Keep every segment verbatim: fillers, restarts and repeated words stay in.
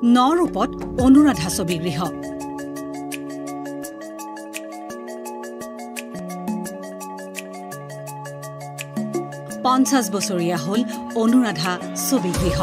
নৰূপত অনুৰাধা ছবিগৃহ পঞ্চাশ বছৰীয়া হল অনুৰাধা ছবিগৃহ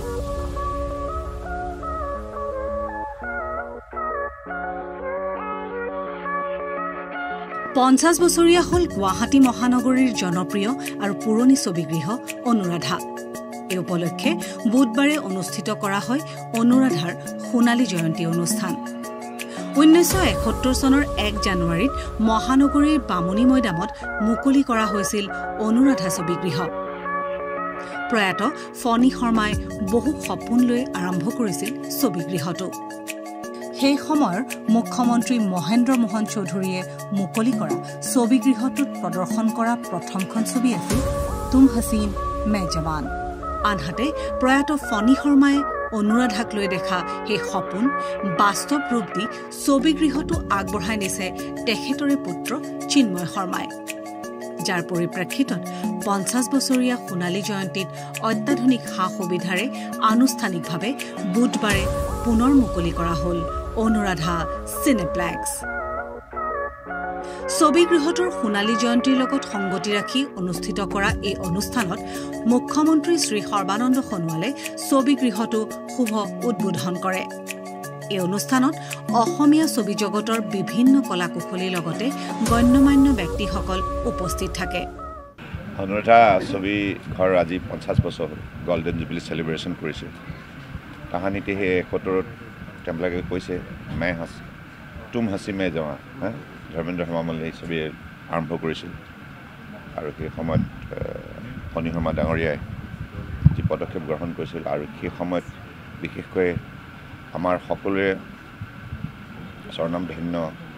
পঞ্চাশ বছৰীয়া হল গুৱাহাটী মহানগৰীৰ জনপ্ৰিয় আৰু পুৰণি ছবিগৃহ অনুৰাধা এই উপলক্ষে বুধবাৰে অনুষ্ঠিত কৰা হয় অনুৰাধাৰ সোণালী জয়ন্তী অনুষ্ঠান ঊনৈশ এসত্তৰ চনৰ এক জানুৱাৰীত মহানগৰীৰ বামুণী মৈদামত মুকলি কৰা হৈছিল অনুৰাধা ছবিগৃহ প্ৰয়াত ফণী শৰ্মাই বহু সপোন লৈ আৰম্ভ কৰিছিল ছবিগৃহটো সেই সময়ৰ মুখ্যমন্ত্ৰী মহেন্দ্ৰ মোহন চৌধুৰীয়ে মুকলি কৰা ছবিগৃহটোত প্ৰদৰ্শন কৰা প্ৰথমখন ছবি আছিল তুম হসীন মে জৱান আনহাতে প্ৰয়াত ফণী শৰ্মাই অনুৰাধাক লৈ দেখা সেই সপোন বাস্তৱ ৰূপ দি ছবিগৃহটো আগবঢ়াই নিছে তেখেতৰে পুত্ৰ চিন্ময় শৰ্মাই যাৰ পৰিপ্ৰেক্ষিতত পঞ্চাশ বছৰীয়া সোণালী জয়ন্তীত অত্যাধুনিক সা সুবিধাৰে আনুষ্ঠানিকভাৱে বুধবাৰে পুনৰ মুকলি কৰা হ'ল অনুৰাধা চিনেপ্লেক্স ছবিগৃহটোৰ সোণালী জয়ন্তীৰ লগত সংগতি ৰাখি অনুষ্ঠিত কৰা এই অনুষ্ঠানত মুখ্যমন্ত্ৰী শ্ৰী সৰ্বানন্দ সোণোৱালে ছবিগৃহটো শুভ উদ্বোধন কৰে এই অনুষ্ঠানত অসমীয়া ছবি জগতৰ বিভিন্ন কলাকুশলীৰ লগতে গণ্যমান্য ব্যক্তিসকল উপস্থিত থাকে অনুৰাধা ছবি ঘৰ আজি পঞ্চাশ বছৰ গোল্ডেন জুবিলি সেলিব্ৰেশন কৰিছে কাহিনীতে হে এসত্তৰত তেওঁলোকে কৈছে মে হাস তুম হাসি মে জৱান হা ধৰ্মেন্দ্ৰ হেমামালিনী এই ছবি আৰম্ভ কৰিছিল আৰু সেই সময়ত ফণী শৰ্মা ডাঙৰীয়াই যি পদক্ষেপ গ্ৰহণ কৰিছিল আৰু সেই সময়ত বিশেষকৈ আমাৰ সকলোৰে স্বৰ্ণামধন্য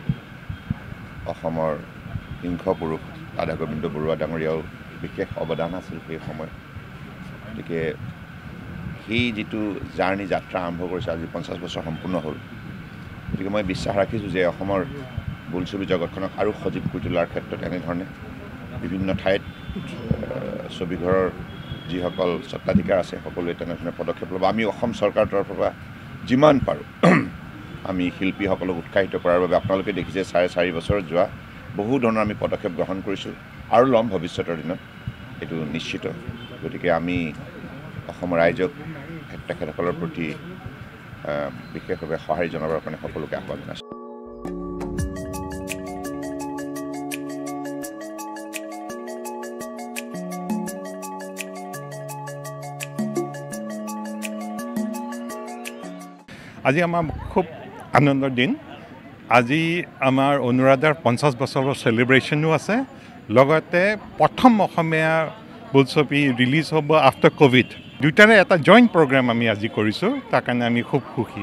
অসমৰ সিংহ পুৰুষ ৰাধা গোবিন্দ বৰুৱা ডাঙৰীয়াও বিশেষ অৱদান আছিল সেই সময়ত গতিকে সেই যিটো জাৰ্ণি যাত্ৰা আৰম্ভ কৰিছে আজি পঞ্চাছ বছৰ সম্পূৰ্ণ হ'ল গতিকে মই বিশ্বাস ৰাখিছোঁ যে অসমৰ বোলছবি জগতখনক আৰু সজীৱ কৰি তোলাৰ ক্ষেত্ৰত এনেধৰণে বিভিন্ন ঠাইত ছবিঘৰৰ যিসকল স্বত্বাধিকাৰ আছে সকলোৱে তেনেধৰণে পদক্ষেপ ল'ব আমি অসম চৰকাৰৰ তৰফৰ পৰা যিমান পাৰোঁ আমি শিল্পীসকলক উৎসাহিত কৰাৰ বাবে আপোনালোকে দেখিছে চাৰে চাৰি বছৰত যোৱা বহু ধৰণৰ আমি পদক্ষেপ গ্ৰহণ কৰিছোঁ আৰু ল'ম ভৱিষ্যতৰ দিনত এইটো নিশ্চিত গতিকে আমি অসমৰ ৰাইজক তেখেতসকলৰ প্ৰতি বিশেষভাৱে সঁহাৰি জনাবৰ কাৰণে সকলোকে আহ্বান জনাইছোঁ আজি আমাৰ খুব আনন্দৰ দিন আজি আমাৰ অনুৰাধাৰ পঞ্চাছ বছৰৰ সেলিব্ৰেশ্যনো আছে লগতে প্ৰথম অসমীয়া বোলছবি ৰিলিজ হ'ব আফটাৰ কোভিড দুটাৰে এটা জইণ্ট প্ৰগ্ৰাম আমি আজি কৰিছোঁ তাৰ কাৰণে আমি খুব সুখী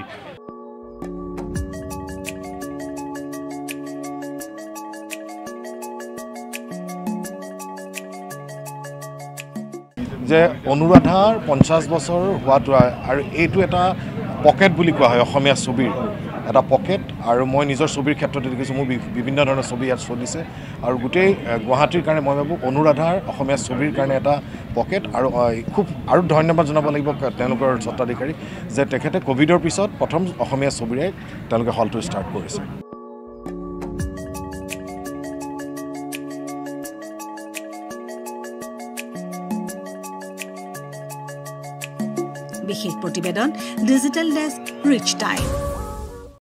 যে অনুৰাধাৰ পঞ্চাছ বছৰ হোৱাটো আৰু এইটো এটা পকেট বুলি কোৱা হয় অসমীয়া ছবিৰ এটা পকেট আৰু মই নিজৰ ছবিৰ ক্ষেত্ৰতে দেখিছোঁ মোৰ বিভিন্ন ধৰণৰ ছবি ইয়াত চলিছে আৰু গোটেই গুৱাহাটীৰ কাৰণে মই ভাবোঁ অনুৰাধাৰ অসমীয়া ছবিৰ কাৰণে এটা পকেট আৰু খুব আৰু ধন্যবাদ জনাব লাগিব তেওঁলোকৰ স্বত্বাধিকাৰী যে তেখেতে কোভিডৰ পিছত প্ৰথম অসমীয়া ছবিৰে তেওঁলোকে হলটো ষ্টাৰ্ট কৰিছে বিশেষ প্ৰতিবেদন ডিজিটেল ডেস্ক ৰিচ টাইম